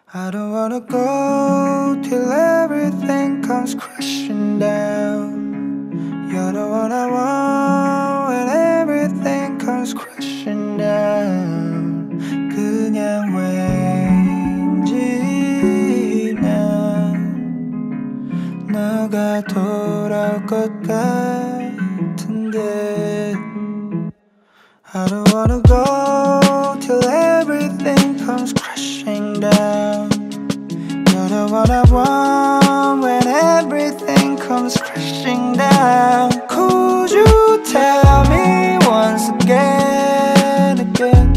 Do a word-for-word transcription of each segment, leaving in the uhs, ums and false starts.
I don't wanna go till everything comes crashing down. You're the one I want when everything comes crashing down. 그냥 왠지 난 너가 돌아올 것 같은데. I don't wanna go till everything comes crashing down. You're the one I want when everything comes crashing down. Could you tell me once again, again?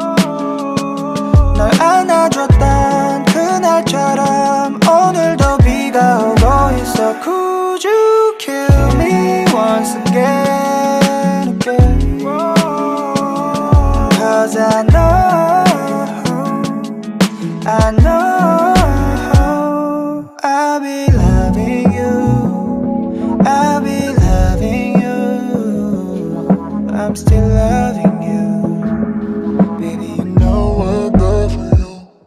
널 안아줬던 그날처럼 오늘도 비가 오고 있어. Could you kill me once again, again? Cause I know, I know I'll be loving you, I'll be loving you, I'm still loving you. Baby, you know I'll go for you.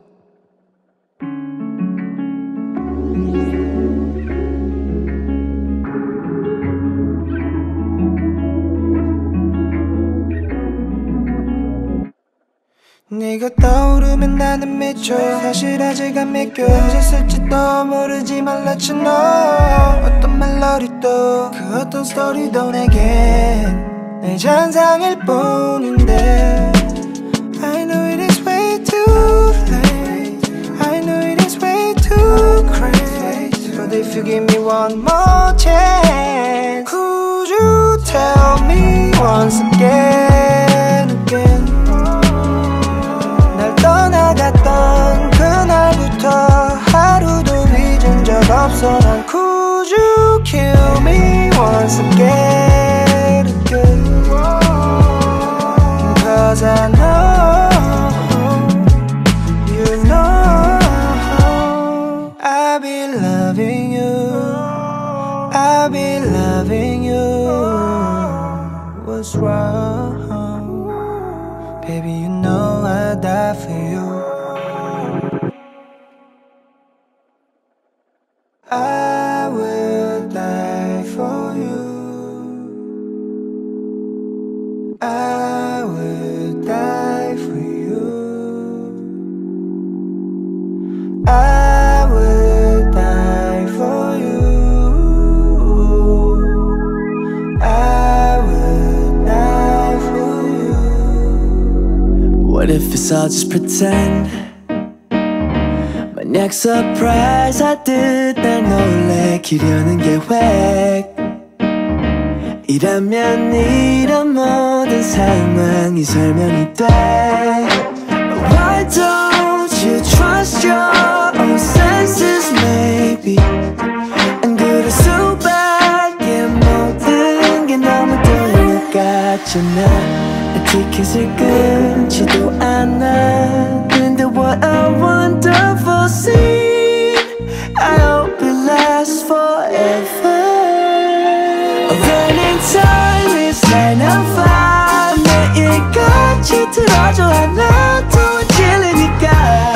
네가 떠오르면 나는 미쳐. 사실 아직 안 믿겨. 언제 쓸지도 모르지만 let you know. 어떤 멜로디도 그 어떤 스토리도 내겐 내 잔상일 뿐인데. I know it is way too late, I know it is way too crazy, but if you give me one more chance, could you tell me once again, again? 떠나갔던 그날부터 하루도 잊은 적 없어. 난 could you kill me once again, again? Cause I know, you know I'll be loving you, I'll be loving you. What's wrong? Baby, you know I'd die for you. I will die for you, I will die for you, I will die for you, I will die for you. What if it's all just pretend? 만약 surprise 하듯 날 놀래키려는 계획 이라면 이런 모든 상황이 설명이 돼. Why don't you trust your own senses maybe? 안 그럴 수밖에 모든 게 너무 들려 같잖아. 티켓을 끊지도 않아. 근데 what a wonderful scene. I hope it lasts forever. A running time is like a fire. 매일같이 틀어줘 하나도 안 질리니까.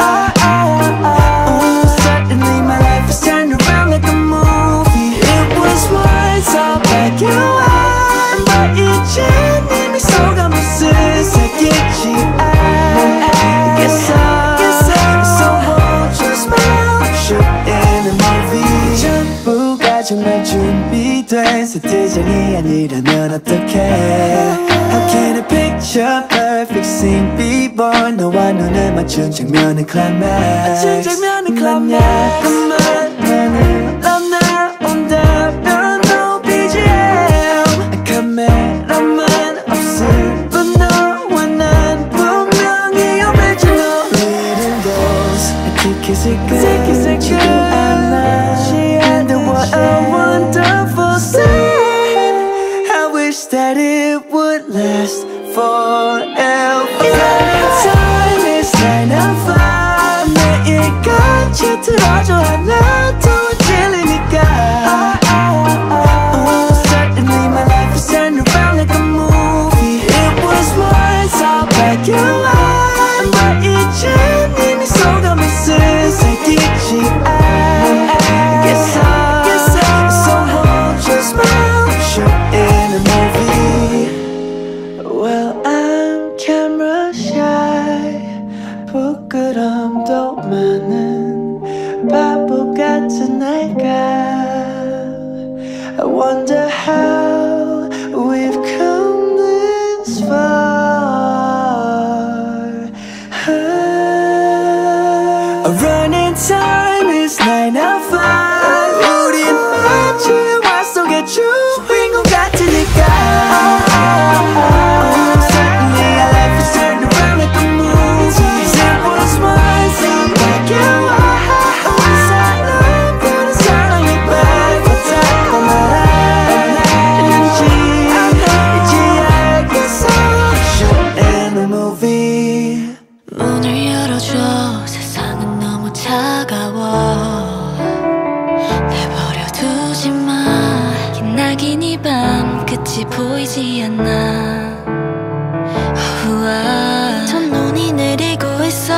Oh, suddenly my life has turned around like a movie. It was once all black and white, but 이제 네 미소가 무슨 색일지 알겠어. 정말 준비된 세트장이 아니라면 어떡해. How can a picture perfect scene be born? 너와 눈을 맞춘 장면은 climax. 맞춘 장면은 climax. 그만만은 넌 나온다면 no 비지엠. 카메라만 없을 뿐 너와 난 분명히 original. Written goals. 티켓을 끊지도 않아. What a wonderful scene. I wish that it would last forever. Time is like a fire. 매일같이 틀어줘 하나도 안 질리니까. Oh, suddenly my life is turned around like a movie. It was once all black and white, but 이제 네 미소가 무슨 wonder how we've come this far. A running time is nine oh five. 우린 마치 영화 속의 주인공 같으니까. Suddenly our life is turned around like a movie. It was once like you are. 끝이 보이지 않나. 우와, 첫눈이 내리고 있어.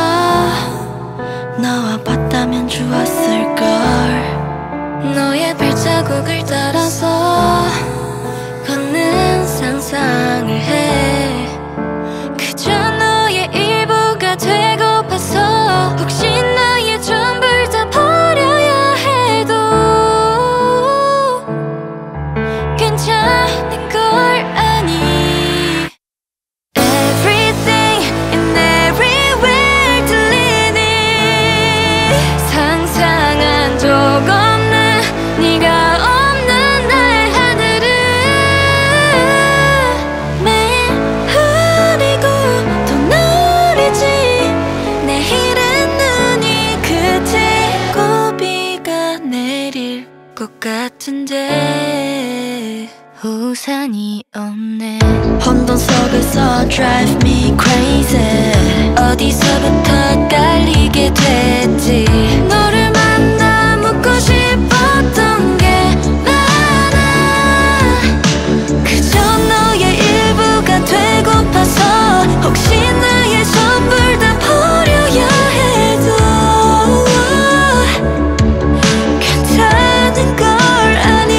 너와 봤다면 좋았을걸. 너의 발자국을 따라서 걷는 상상을 해. 그저 너의 일부가 되고파서 혹시 나의 전부를 다 버려야 해도 괜찮은 걸 아니. Everything and everywhere 들리니 상상한 적 없는 네가 없는 나의 하늘은 매일 흐리고 또 노리지. 내일은 눈이 그치고 비가 내릴 것 같은데 우산이 없네. 혼돈 속에서 drive me crazy. 어디서부터 깔리게 됐지. 너를 만나 묻고 싶었던 게 많아. 그저 너의 일부가 되고파서 혹시 나의 전부를 다 버려야 해도 괜찮은 걸 아니.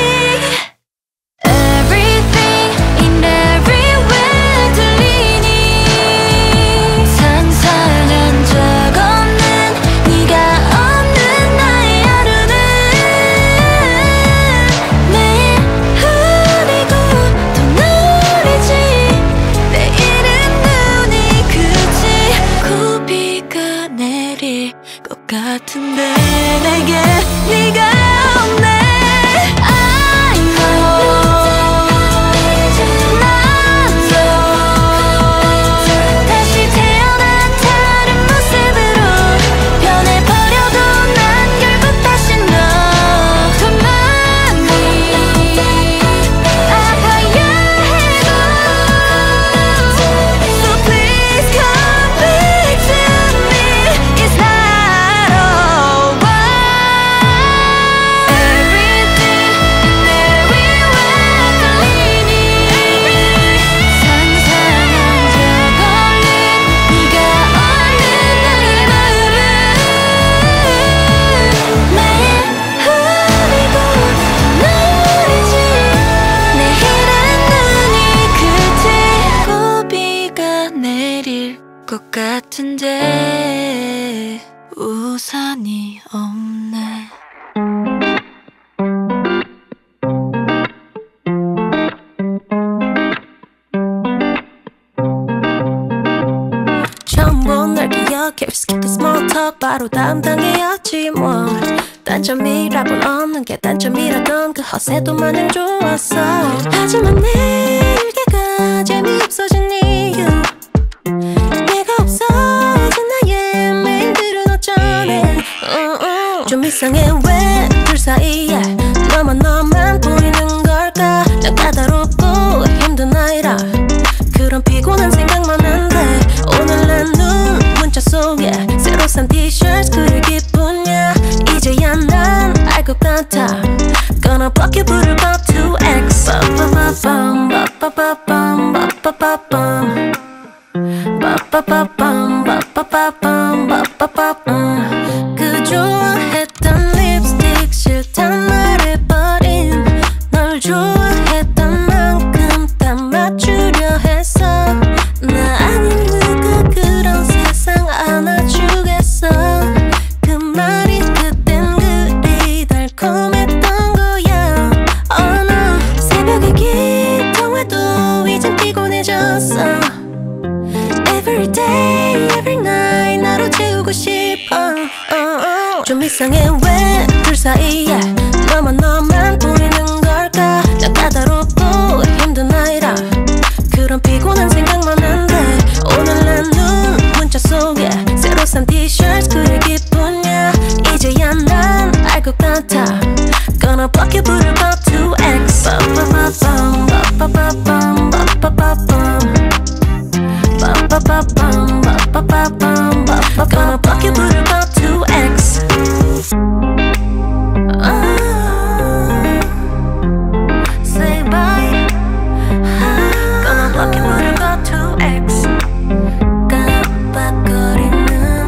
같은데 내게 네가 없네. I know 나도 다시 태어난 다른 모습으로 변해버려도 난 결국 다시 너 더 많이 아파야 해도. So please come back to me. It's not 것 같은데 우산이 없네. 처음 본 날 기억해. Skip the small talk. 바로 다음 단계였지 뭐. 단점이라곤 없는 게 단점이라던 그 허세도 마냥 좋았어. 하지만 내일게가 재미없어진 이유. 내가 없어진 나의 메일들은 어쩌네. uh, uh. 좀 이상해 왜 둘 사이에 너만 너만 보이는 걸까. 난 까다롭고 힘든 나이라 그런 피곤한 생각만 한데. 오늘 난 눈 문자 속에 새로 산 티셔츠 그릴 기분이야. 이제야 난 알 것 같아. Gonna block you 부를 법 투 엑스. 빠빠빠밤 빠빠빠밤 빠빠빠밤 빠빠빠밤 빠빠빠밤 빠빠빠밤. 그 좋아했던 립스틱 싫단 말해버린 널 좋아했던 만큼 다 맞추려 했어. 나 아닌 누가 그런 세상 안아주겠어. 그 말이 그땐 그리 달콤했던 거야. Oh, day, every night 나로 채우고 싶어. uh, uh. 좀 이상해 왜 둘 사이에 너만 너만 보이는 걸까. 난 까다롭고 힘든 나이라 그런 피곤한 생각만 한데 오늘 난 눈 문자 속에 새로 산 티셔츠 그래 기쁘냐. 이제야 난 알 것 같아. Gonna block you 부를까 two X. 빠빠빠밤 빠빠빠밤 빠빠빠밤 빠빠빠밤 빠빠빠밤 빠빠빠밤 Gonna block you 부를까 two X. Say bye. Gonna block you 부를까 two X. 깜빡거리는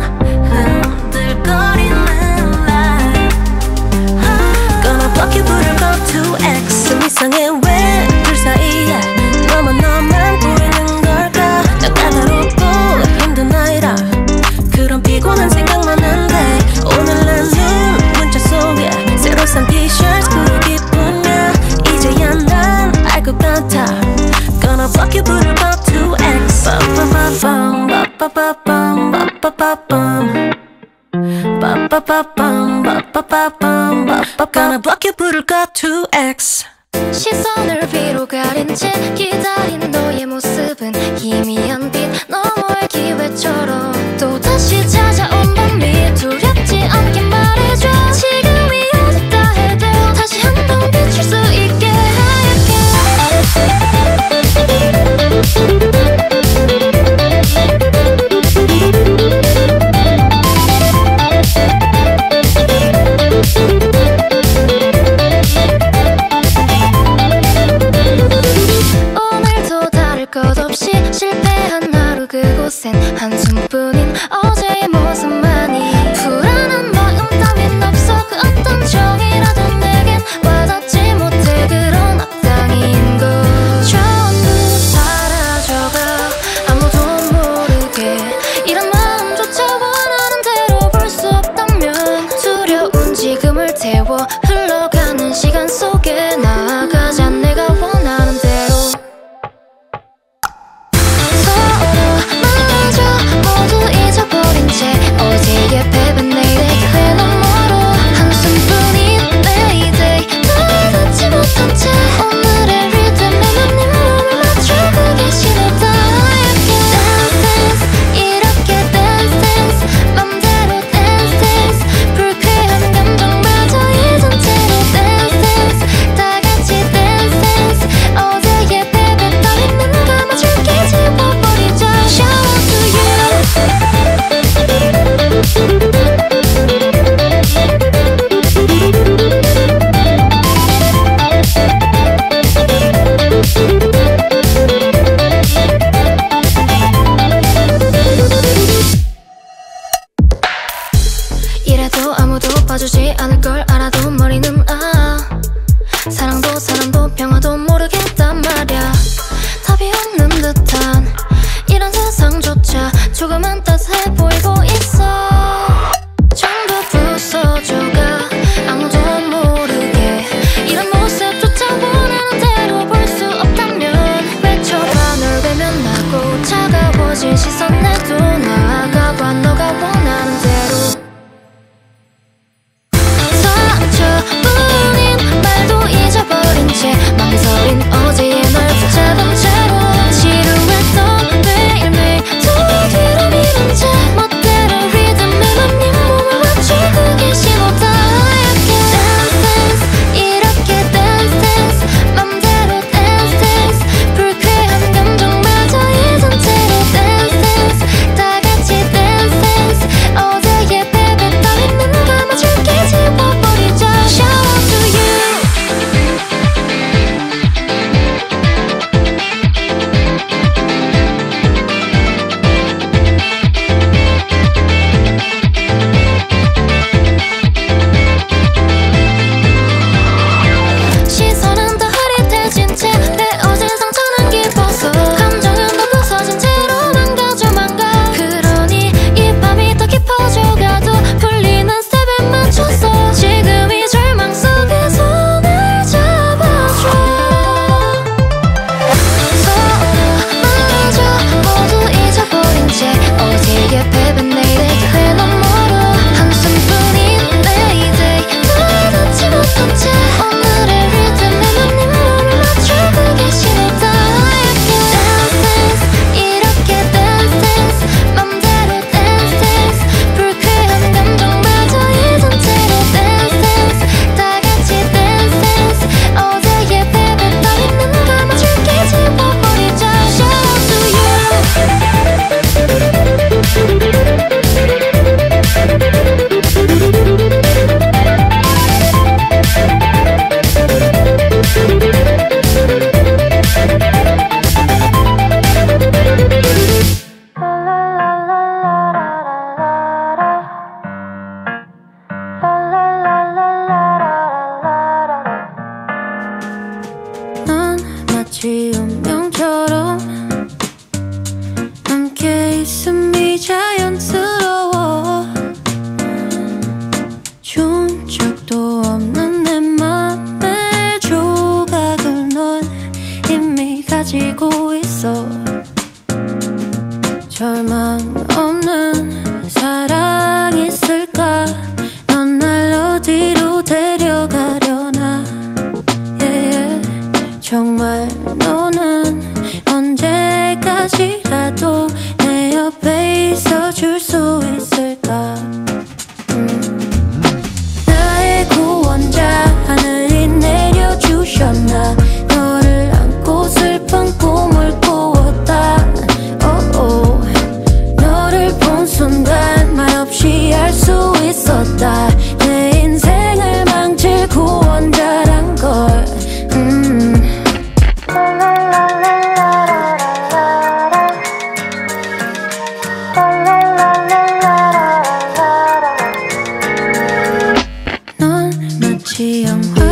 흔들거리는 light. Gonna block you 부를까 two X. 좀 이상해 왜 둘 사이에 너만 너만 보이는 걸까. 난 까다롭고 힘든 나이라 그런 피곤한 생각만 한데 오늘 난 눈 문자 속에 새로 산 티셔츠 그래 기쁘냐. 이제야 난 알 것 같아. Gonna block you 부를까 two X. 빠빠빠밤 빠빠빠밤 빠빠빠밤 빠빠빠밤 빠빠빠밤 빠빠빠 Gonna block you 부를까 two X. 시선을 위로 가린 채 기다리는 너의 모습은 희미한 빛 너머의 기회처럼 또다시 찾아온 밤이 두렵지 않게 말해줘. 지금이 어딨다 해도 다시 한 번 비출 수 있게 하얗게. 오늘도 다를 것 없이 실패한 나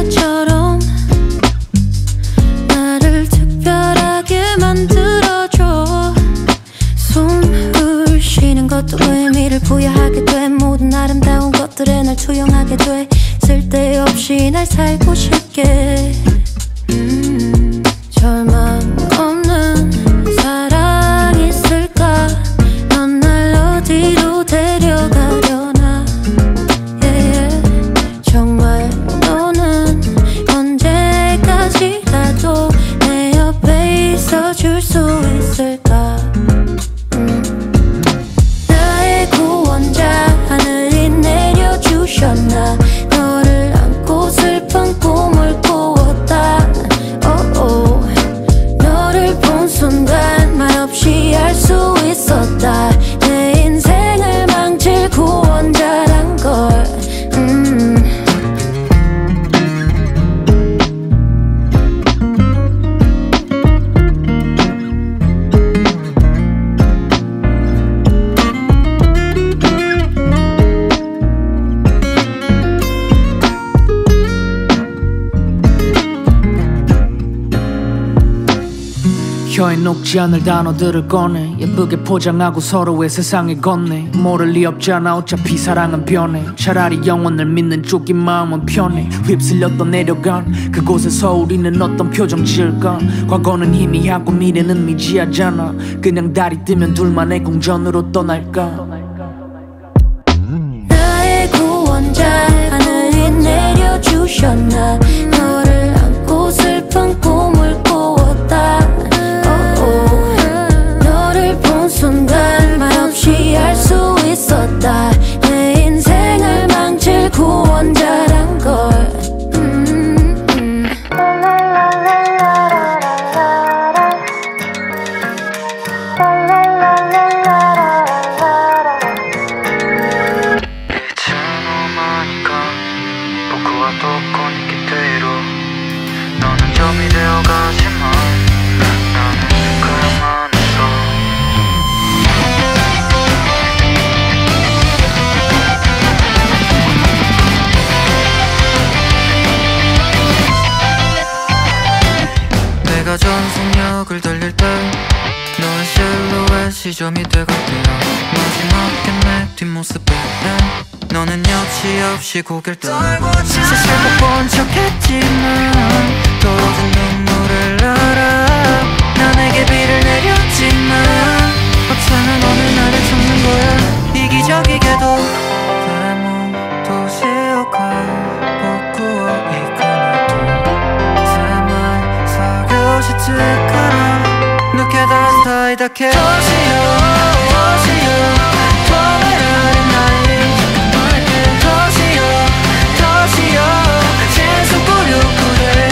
것처럼 나를 특별하게 만들어줘. 숨을 쉬는 것도 의미를 부여하게 돼. 모든 아름다운 것들에 날 투영하게 돼. 쓸데없이 날 살고 싶게. 음, 절망 없는 사랑 있을까? 넌 날 어디로 데려가려나? yeah, yeah. 정말 너는 언제까지라도 내 옆에 있어줄 수 있을까? 음. 나의 구원자 하늘이 내려주셨나? 너를 안고 슬픈 꿈을 꾸었다. oh, oh. 너를 본 순간 말없이 알 수 있었다. 내 인생을 망칠 구원자란 걸. 음. 혀에 녹지 않을 단어들을 꺼내 예쁘게 포장하고 서로의 세상에 건네. 모를 리 없잖아 어차피 사랑은 변해. 차라리 영원을 믿는 쪽인 마음은 편해. 휩쓸렸던 내려간 그곳에서 우리는 어떤 표정 지을까? 과거는 희미하고 미래는 미지하잖아. 그냥 달이 뜨면 둘만의 공전으로 떠날까? 나의 구원자 하늘이 내려주셨나? 너를 안고 슬픈 꿈을 꾸었다. 순간 말없이 알 수 있었다. 내 인생을 망칠 구원자란 걸. 음, 음. 너는 점이 되어가지만 나는 그야만 했어. 내가 전속력을 돌릴 때 너의 실루엣이 점이 되거든. 마지막에 내 뒷모습에 너는 여지 없이 고개를 들어. 사실 못 본 척했지만 떨어진 눈물을 알아. 나 내게 비를 내렸지만 어쩌면 너는 나를 찾는 거야. 이기적이게도 대문 도시역할 복구와 이끌어도 새말 사교시 찍어라. 늦게 다 사이다게 도시역 도시역 도매라는 날이 도시역 도시역 계속 꾸려꾸래.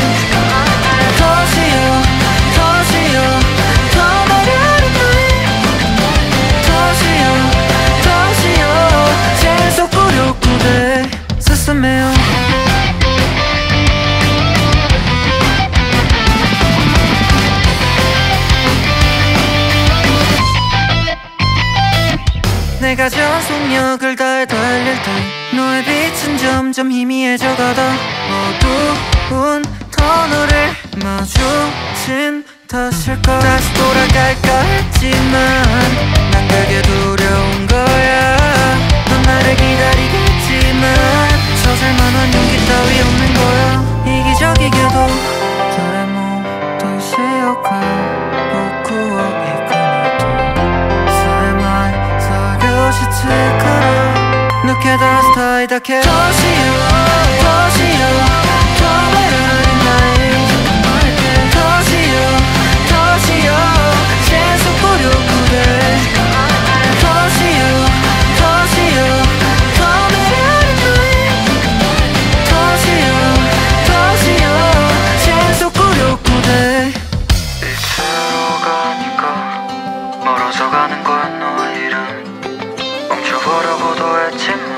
도시역 도시역 도매라는 날이 도시역 도시역 계속 꾸려꾸래. 스스메요 내가 전속력을 다해 달릴 때 너의 빛은 점점 희미해져가다. 어두운 터널을 마주친 탓일까? 다시 돌아갈까 했지만 난 그게 두려운 거야. 넌 나를 기다리겠지만 서술만한 용기 따위 없는 거야. 이기적이게도 저의 모두 시역할 복구와 이끌어도 새말 사교시 찍어라. 늦게 다 스타이다게 도시역 도시역 도매라는 나이 도시역 도시역 계속 꾸려꾸래. 도시역 도시역 도매라는 나이 도시역 도시역 계속 꾸려꾸래. 이대로 가니까 멀어져가는 거야 너의 이름. 멈춰보려고도 했지만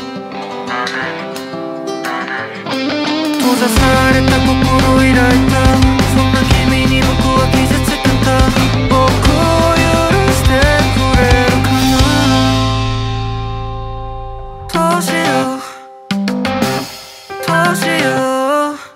나는 나는 도자살에 딱 거꾸로 일할까. 속난 기민이 복구와 기자책한다. 복구유를 스텝구레로 가나. 도시역 도시역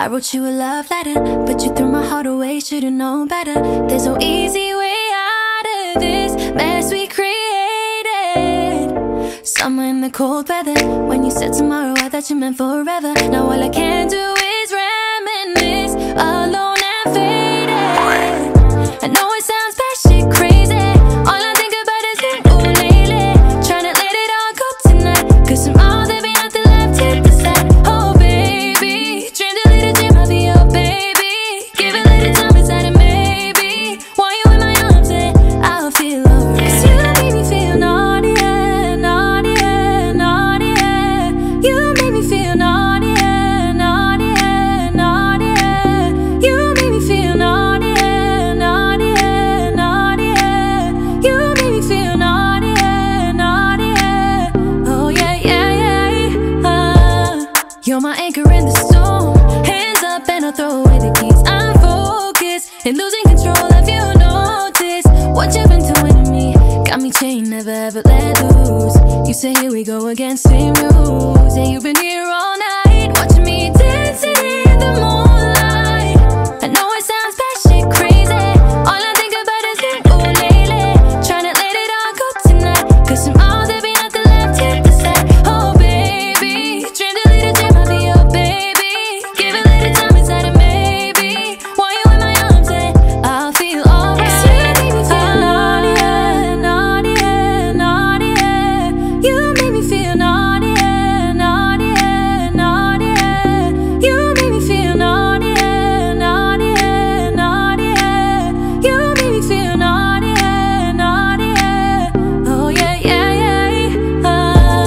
I wrote you a love letter, but you threw my heart away, should've known better. There's no easy way out of this mess we created. Summer in the cold weather, when you said tomorrow I thought you meant forever. Now all I can do is reminisce, alone and faded. I know it sounds batshit crazy, all I think about is you lately. Tryna let it all go tonight, cause tomorrow there'll be nothing left to decide. Oh baby, dream the little dream I'll be your baby. Give it little time inside and maybe while you in my arms and I'll feel alright. Cause you don't make me feel naughty, yeah, naughty, yeah, naughty, yeah. You make me feel naughty, yeah, naughty, yeah, naughty, yeah. You make me feel naughty, yeah, naughty, yeah, naughty, yeah. You make me feel naughty, yeah, naughty, yeah. Oh yeah, yeah, yeah. Uh, you're my anchor in the storm. Hands up and I'll throw away the keys. I'm focused and losing control. Have you noticed what you've been doing to me? Got me chained, never ever let loose. You say here we go again, same rules. Yeah, you've been here all night, watching me dancing in the moonlight. I know it sounds batshit crazy, all I think about is you lately. Tryna let it all go tonight, cause tomorrow there'll be nothing left to decide. Oh baby, dream the little dream I'll be your baby. Give it little time inside and maybe while you in my arms and I'll feel alright. You make me feel naughty, yeah, naughty, yeah, naughty, yeah. You make me feel naughty, yeah, naughty, yeah, naughty, yeah. You make me feel naughty, yeah, naughty, yeah, naughty, yeah. You make me feel naughty, yeah, naughty, yeah. Oh yeah, yeah, yeah. Uh,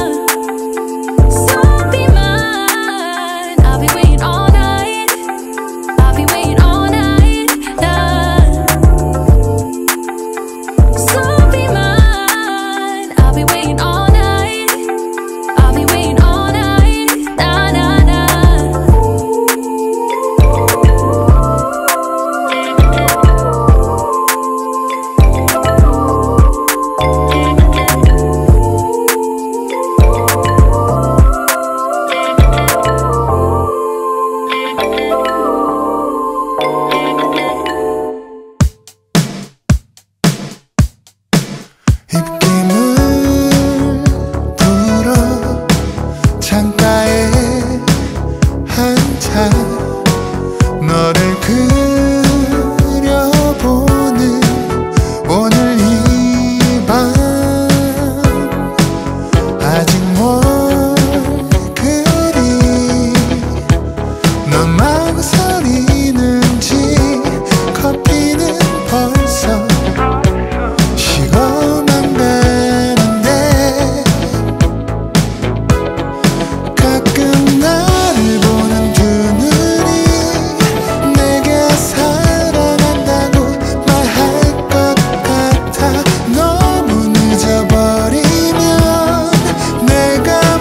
so be mine. I'll be waiting all night. I'll be waiting all night. Nah. So be mine. I'll be waiting all night. I'll be waiting all night. Nah, nah, nah. 입김을 불어 창가에 한참 너를 그려보는 오늘 이 밤 아직 뭘 그리 넌 망설이는지 커피는 벌써 식어만 가는데 가끔 나를 보는 두 눈이 내게 사랑한다고 말할 것 같아. 너무 늦어버리면 내가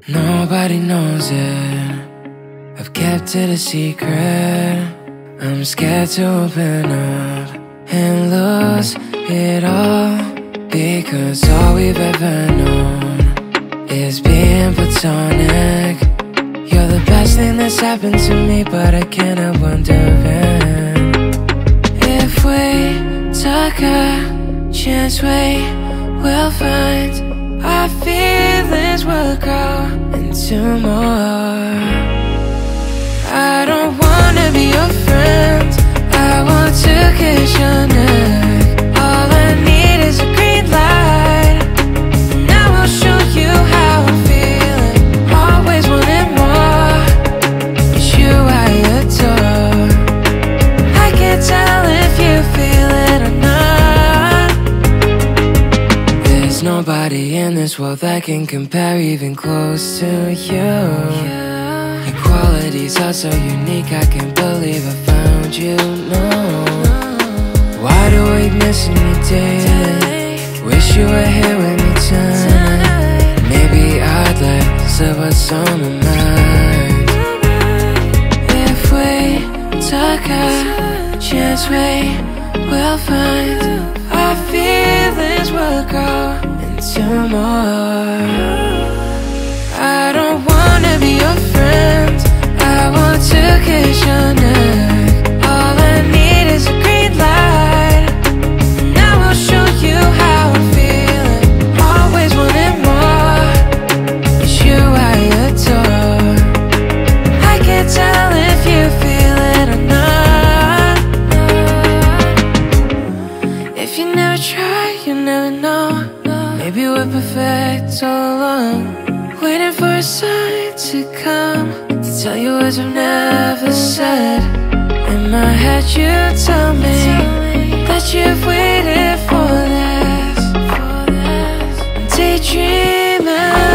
Nobody knows it. I've kept it a secret. I'm scared to open up and lose it all, because all we've ever known is being platonic. You're the best thing that's happened to me, but I can't help wondering if we took a chance, we will find our feelings will grow into more. I don't wanna be your friend, I want to kiss your neck. All I need is a green light, now I'll show you how I'm feeling. Always wanting more, it's you I adore. I can't tell if you feel it or not. There's nobody in this world that can compare even close to you. Qualities are so unique, I can't believe I found you, no. Wide awake missing you daily, wish you were here with me tonight. Maybe I'd like to say what's on my mind. If we took a chance, we will find our feelings will grow into more. I don't wanna be your friend, I want to kiss your neck. All I need is a green light, now I'll show you how I'm feeling. Always wanting more, it's you I adore. I can't tell if you feel it or not. If you never try, you never know. Maybe we're perfect all along, waiting for a sign to come to tell you words I've never said. In my head you tell me that you've waited for this. I'm daydreaming.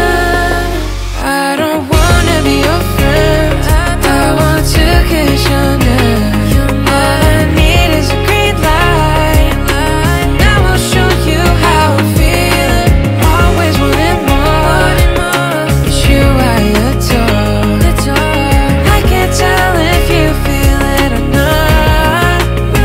I don't wanna be your friend, I want to kiss your neck. All I need is a green light, now I'll show you how I'm feeling. Always wanting more, it's you I adore. I can't tell if you feel it or not.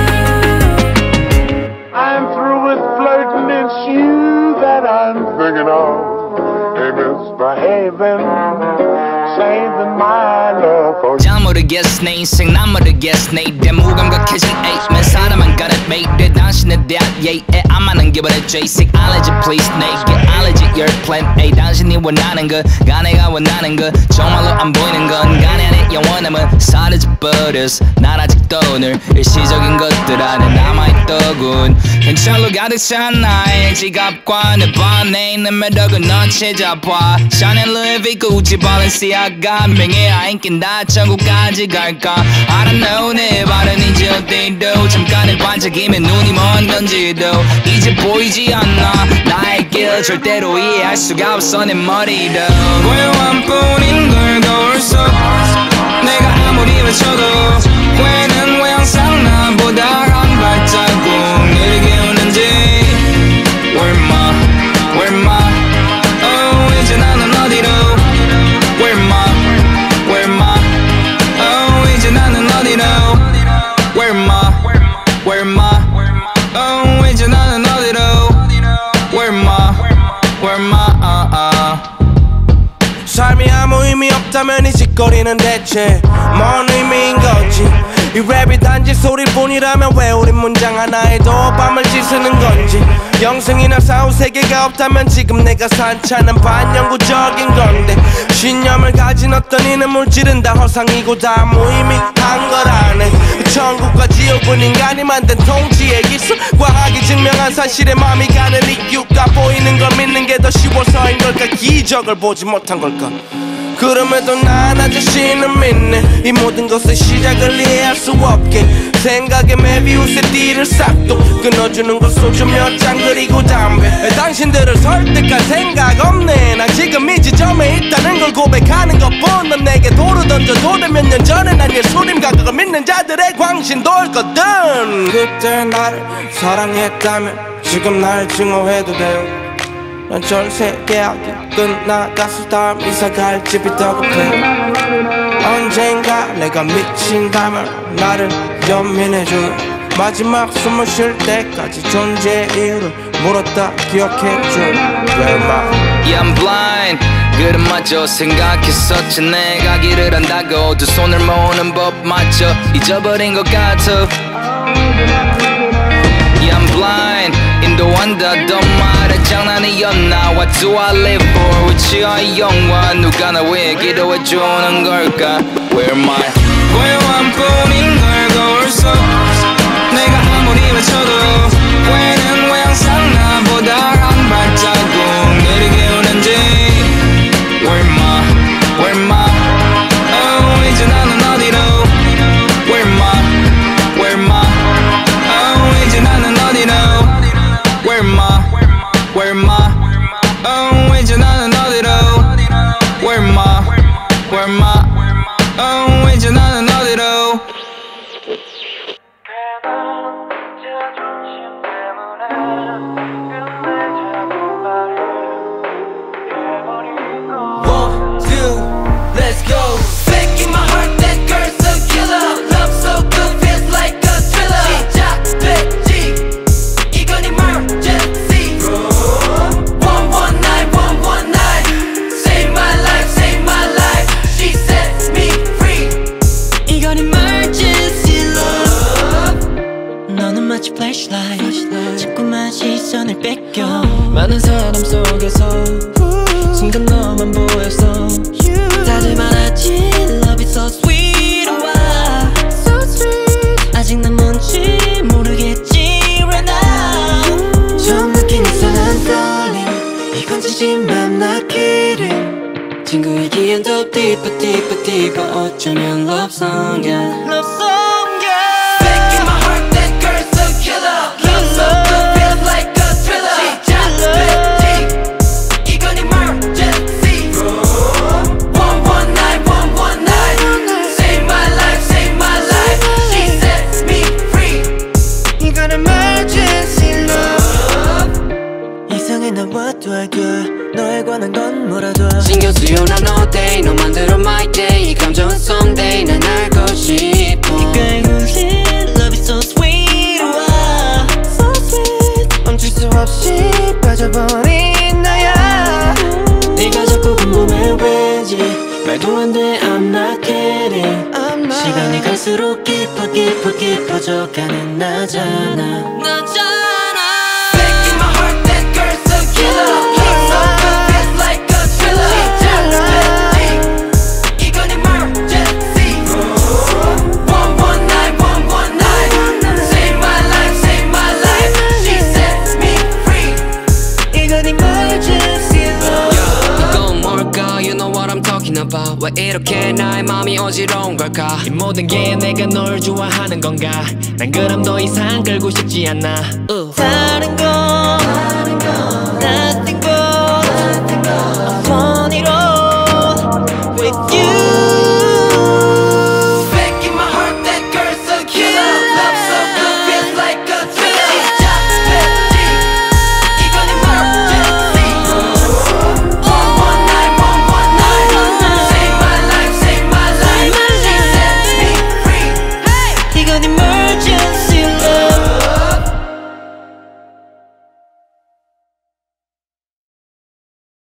I'm through with flirting, it's you that I'm thinking of. Hey, misbehaving, saving my love for you. 잘 모르겠어 내 인생 난 모르겠어 내 입에 무감각해진 에이맨 사람만 가는 매일에 당신에 대한 예의에 안 맞는 게 바래 J-Sick allergy please 내게 allergy your plan A 당신이 원하는 거가 내가 원하는 거 정말로 안 보이는 건 간에 내 영원함은 사라져버렸어 난 아직도 늘 일시적인 것들 안에 남아있더군 현찰로 가득 찬 나의 지갑과 내 반에 있는 매력은 넌 찾아봐 샤넬 루이비 구찌 발렌시아가 명예 안 낀다 천국까지 갈까 I don't know 내 발은 이제 어디도 잠깐의 반짝임에 눈이 먼 건지도 이제 보이지 않나 나의 길 절대로 이해할 수가 없어 내 머리도 고요한 뿐인 걸 거울 속 내가 아무리 외쳐도 후회는 왜 항상 나보다 한 발자국 느리게 오는지 Where my, where my Oh 이제 나는 어디로 Where my, where my Oh 이제 나는 어디로 Where my, where my Oh 이제 나는 어디로 Where my, where my uh, uh. 삶이 아무 의미 없다면 이 짓거리는 대체 뭔 의미인 거지 이 랩이 단지 소리뿐이라면 왜 우린 문장 하나에도 밤을 지새는 건지 영생이나 사후 세계가 없다면 지금 내가 산 차는 반영구적인 건데 신념을 가진 어떤 이는 물질은 다 허상이고 다 무의미한 거라네 천국과 지옥은 인간이 만든 통치의 기술 과학이 증명한 사실에 마음이 가는 이유가 보이는 걸 믿는 게 더 쉬워서인 걸까 기적을 보지 못한 걸까 그럼에도 난 나 자신을 믿네 이 모든 것의 시작을 이해할 수 없게 생각에 메비우스의 띠를 싹도 끊어주는 것 소주 몇 잔 그리고 담배 당신들을 설득할 생각 없네 난 지금 이 지점에 있다는 걸 고백하는 것뿐 넌 내게 돌을 던져도 몇 년 전에 난 예수님과 그걸 믿는 자들의 광신도였거든 그때 나를 사랑했다면 지금 날 증오해도 돼요 난 전세 계약이 끝나가서 다음 이사 갈 집이 더 급해. 언젠가 내가 미친다면 나를 연민해줘. 마지막 숨을 쉴 때까지 존재의 이유를 물었다 기억해줘. Where am I? Yeah, I'm blind. 그럼 맞죠 생각했었지 내가 길을 한다고 두 손을 모으는 법 맞죠 잊어버린 것 같아. Yeah, I'm blind. 인도한다던 말에 장난이었나. What do I live for? 위치와의 영화 누가 나 왜 기도해주는 걸까? Where am I? 고요한 뿐인 걸 거울 속 내가 아무리 외쳐도 왜는 왜 항상 나보다 한 발자국 느리게 오는지. Where am I? Where am I? Oh 이제 나는 어디로? Where am I? Where am I? Oh 이제 나는 어디로? Where am I? Where am I? Oh 이제 나는 어디로? Where am I? Where am I? Oh 이제 나는 어디로? One, two, let's go. Back in my heart, that girl's a killer. Love so good, feels like a thriller. 시작됐지, 이건 emergency. one one nine, one one nine. Save my life, save my life. She sets me free. 이건 emergency love. 너는 마치 flashlight. 자꾸만 시선을 뺏겨. 많은 사람 속에서 순간 너만 보였어. 다들 말하지 Love is so sweet. 와, so sweet. 아직 난 뭔지 모르겠지 right now. 처음 느낀 이상한 떨림. 이건 진심만 나기를. 친구이기엔 더 deeper deeper deeper. 어쩌면 love song yeah. Love song yeah. Back in my heart that girl's a killer. Love so good feels like a thriller. 시작됐지, 이건 emergency. one one nine, one one nine. Save my life, save my life. She sets me free. 이건 emergency love. 이상해 나 what do I do? 너에 관한 건 뭐라도 신경 쓰여 난 all day. 너만 들어 my day. 이 감정은 someday 난 알고 싶어. 이가에 울린 love is so sweet. 와, so sweet. 멈출 수 없이 빠져버린 나야. 네가 자꾸 궁금해 왠지 말도 안 돼 I'm not kidding. I'm not. 시간이 갈수록 깊어 깊어 깊어져가는 나잖아 나잖아. Back in my heart that girl's a killer. Love so good feels like a thriller. 시작됐지, 이건 emergency. one one nine, one one nine. Save my life, save my life. She sets me free. 이건 emergency love. 이건 뭘까? You know what I'm talking about. 왜 이렇게 나의 맘이 어지러운 걸까? 이 모든 게 내가 널 좋아하는 건가? 난 그럼 더 이상 끌고 싶지 않아. uh.